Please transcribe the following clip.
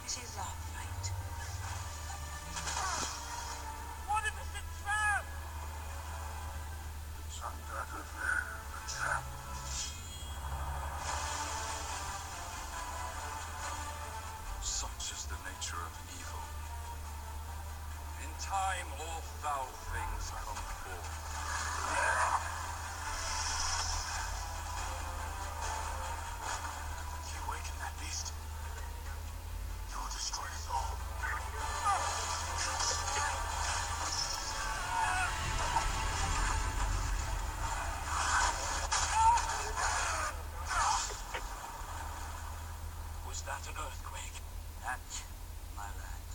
Tis our fate. What if it's a trap? It's undoubtedly a trap. Such is the nature of evil. In time, all foul things come forth. If you awaken that beast, you will destroy us all. Was that an earthquake? That, my lad,